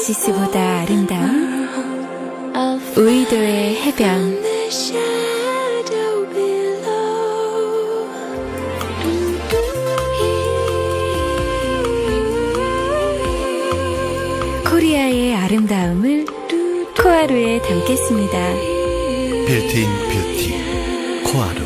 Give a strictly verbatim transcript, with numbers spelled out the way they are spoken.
오아시스보다 아름다운 우이도의 해변. 코리아의 아름다움을 코하루에 담겠습니다. 빌트인 뷰티 코하루.